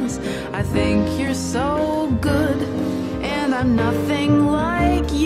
I think you're so good, and I'm nothing like you.